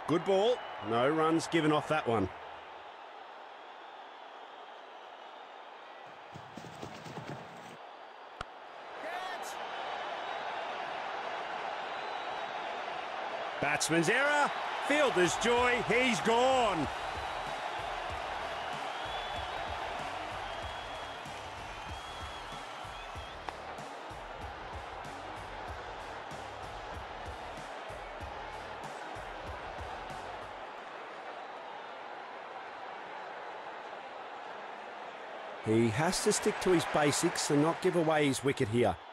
Good ball. No runs given off that one. Batsman's error. Fielder's joy. He's gone. He has to stick to his basics and not give away his wicket here.